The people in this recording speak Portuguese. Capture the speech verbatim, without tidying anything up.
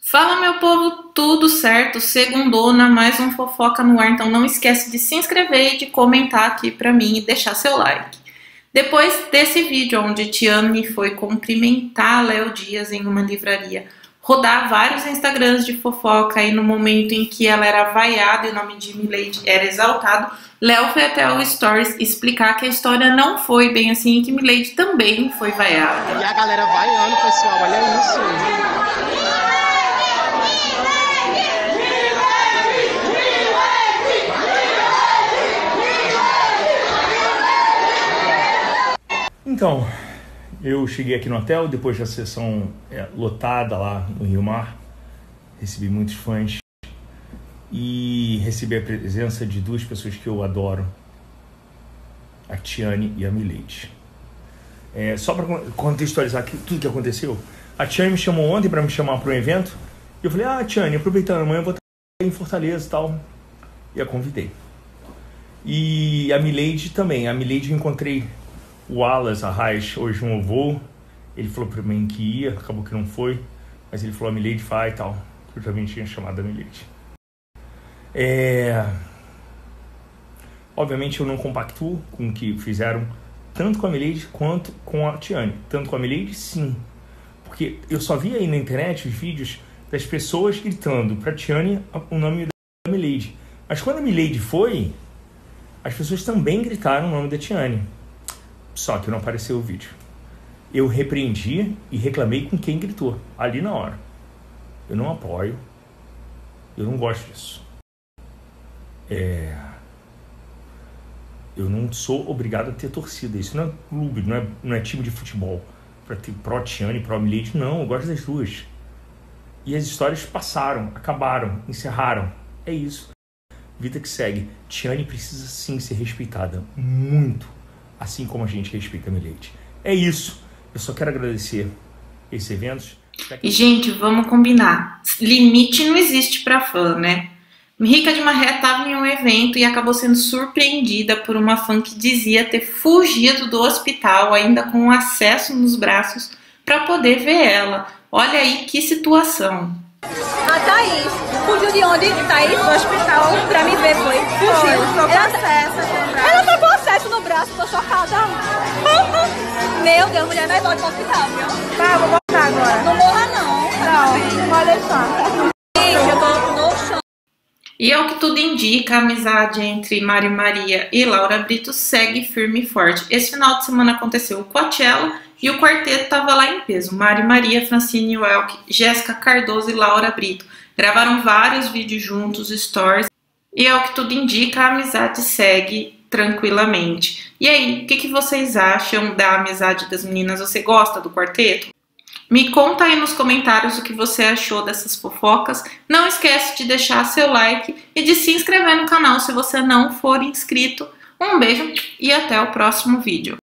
Fala, meu povo, tudo certo? Segundona, mais um Fofoca no Ar, então não esquece de se inscrever e de comentar aqui pra mim e deixar seu like. Depois desse vídeo onde Tiane foi cumprimentar Léo Dias em uma livraria, rodar vários Instagrams de fofoca e no momento em que ela era vaiada e o nome de Milady era exaltado, Léo foi até o Stories explicar que a história não foi bem assim e que Milady também foi vaiada. E a galera vaiando, pessoal, olha isso. Então, eu cheguei aqui no hotel depois da sessão é, lotada lá no Rio Mar, recebi muitos fãs e recebi a presença de duas pessoas que eu adoro, a Tiane e a Milady. É, só para contextualizar aqui, tudo que aconteceu, a Tiane me chamou ontem para me chamar para um evento e eu falei, ah, Tiane, aproveitando, amanhã eu vou estar em Fortaleza e tal, e a convidei. E a Milady também, a Milady eu encontrei o Wallace Arraes hoje no voo, ele falou pra mim que ia, acabou que não foi, mas ele falou, a Milady vai e tal, eu também tinha chamado a Milady. É... Obviamente eu não compactuo com o que fizeram, tanto com a Milady quanto com a Tiane. Tanto com a Milady, sim, porque eu só vi aí na internet os vídeos das pessoas gritando pra Tiane o nome da Milady, mas quando a Milady foi, as pessoas também gritaram o nome da Tiane. Só que não apareceu o vídeo. Eu repreendi e reclamei com quem gritou, ali na hora. Eu não apoio, eu não gosto disso. É... Eu não sou obrigado a ter torcida. Isso não é clube, não é, não é time de futebol. Para ter pró-Tiane, pró-Milady, não, eu gosto das duas. E as histórias passaram, acabaram, encerraram. É isso. Vida que segue. Tiane precisa sim ser respeitada, muito. Assim como a gente respeita a Milady. É isso. Eu só quero agradecer esses eventos. E, gente, vamos combinar. Limite não existe para fã, né? Rica de Marré estava em um evento e acabou sendo surpreendida por uma fã que dizia ter fugido do hospital, ainda com acesso nos braços, para poder ver ela. Olha aí que situação. A Thaís fugiu de onde? Thaís? Do hospital pra me ver, foi. Fugiu. Ficou com acesso. Ela tá com acesso no braço, tô chocada. Meu Deus, mulher, nós volta pro hospital, viu? Tá, vou voltar agora. Não morra não. Não, pode deixar. Gente, eu tô no chão. E ao que tudo indica, a amizade entre Mari Maria e Laura Brito segue firme e forte. Esse final de semana aconteceu o Coachella e o quarteto estava lá em peso. Mari Maria, Francine Welk, Jéssica Cardoso e Laura Brito. Gravaram vários vídeos juntos, stories. E ao que tudo indica, a amizade segue tranquilamente. E aí, o que, que vocês acham da amizade das meninas? Você gosta do quarteto? Me conta aí nos comentários o que você achou dessas fofocas. Não esquece de deixar seu like e de se inscrever no canal se você não for inscrito. Um beijo e até o próximo vídeo.